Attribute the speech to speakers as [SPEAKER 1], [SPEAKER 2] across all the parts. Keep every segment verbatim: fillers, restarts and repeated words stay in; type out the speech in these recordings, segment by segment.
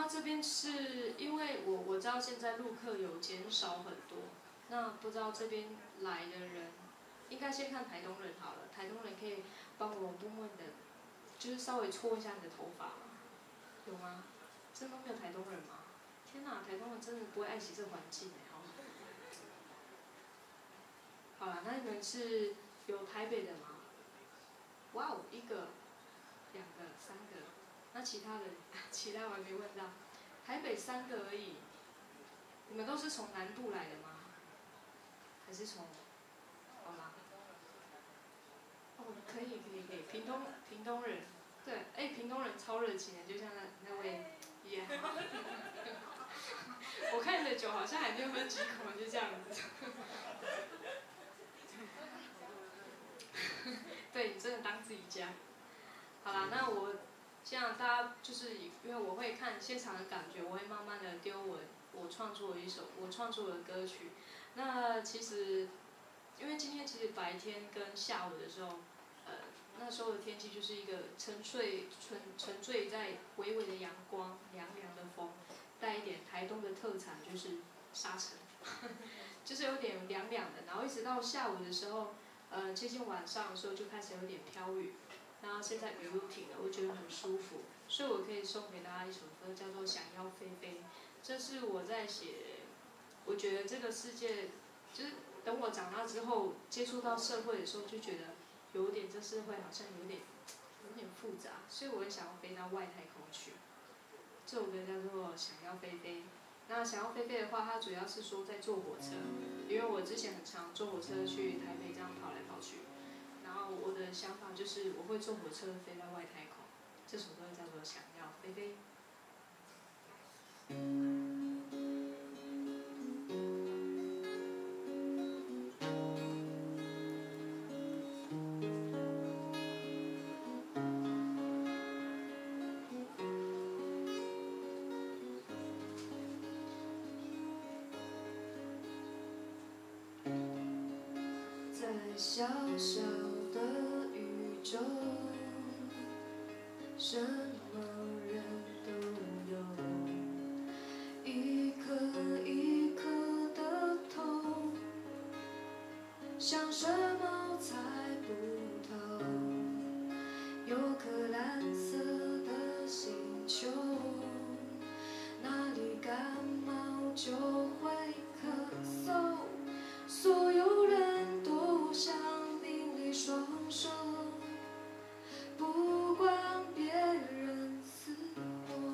[SPEAKER 1] 那这边是因为我我知道现在陆客有减少很多，那不知道这边来的人，应该先看台东人好了。台东人可以帮我问问的，就是稍微搓一下你的头发吗？有吗？真的没有台东人吗？天哪，台东人真的不会爱惜这个环境哎，好。好了，那你们是有台北的吗？哇哦，一个、两个、三个，那其他的，其他我还没问到。台北三个而已，你们都是从南部来的吗？还是从？好吗？哦，可以可以可以，屏东屏东人，对，哎，屏东人超热情的，就像那那位一样。我看你的酒好像还没有喝几口，就这样子。对你真的当自己家。好啦，那我这样大家就是因为我会看现场的感觉，我会慢慢的丢我我创作的一首我创作的歌曲。那其实因为今天其实白天跟下午的时候，呃那时候的天气就是一个沉睡沉沉醉在微微的阳光，凉凉的风，带一点台东的特产就是沙尘，就是有点凉凉的。然后一直到下午的时候，呃接近晚上的时候就开始有点飘雨。然后现在雨又停了，我觉得很舒服，所以我可以送给大家一首歌，叫做《想要飞飞》。这是我在写，我觉得这个世界，就是等我长大之后接触到社会的时候，就觉得有点这社会好像有点有点复杂，所以我很想要飞到外太空去。这首歌叫做《想要飞飞》。那想要飞飞的话，它主要是说在坐火车，因为我之前很常坐火车去台北这样跑来跑去。然后我的想法就是我会坐火车飞到外太空，这首歌叫做《想要飞飞》。在小小的宇宙，什么人都有，一颗一颗的痛，想什么猜不透，有颗蓝色的星球，哪里感冒就会咳嗽，所有人都想并列双手，不管别人死活。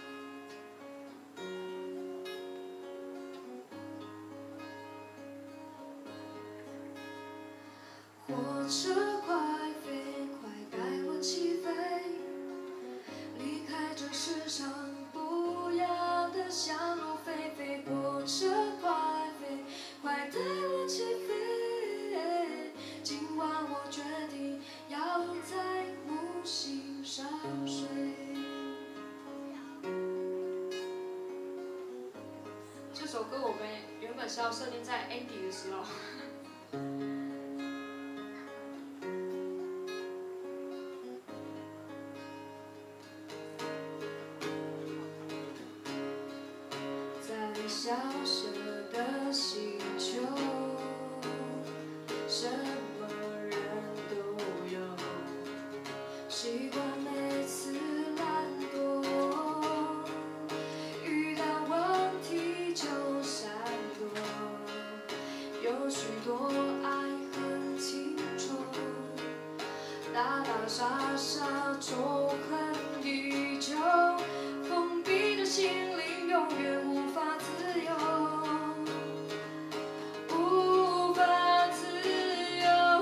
[SPEAKER 1] 火车快飞，快带我起飞，离开这世上不要的想入非非。火车快飞，快带我起飞，今晚我决定要在木星上睡。这首歌我们原本是要设定在 ending 的时候。在小小的星球，什么人都有，习惯每次懒惰，遇到问题就闪躲，有许多爱恨情仇，打打杀杀仇恨已久，封闭的心灵永远无法自由，无法自由。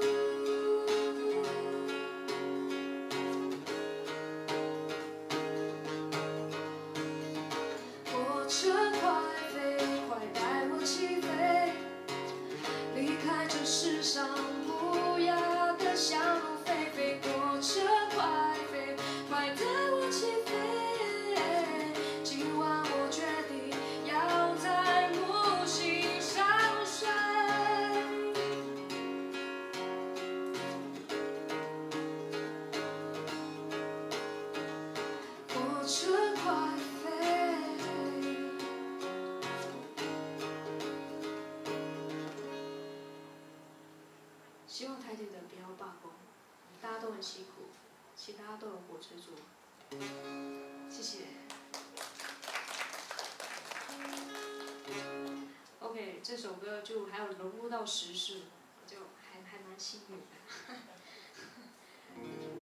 [SPEAKER 1] 火车快飞，快带我起飞，离开这世上不要的想入非非。火车快飞， 希望台铁的不要罢工，大家都很辛苦，请大家都有火车坐。谢谢。OK， 这首歌就还有融入到时事，就还还蛮幸运的。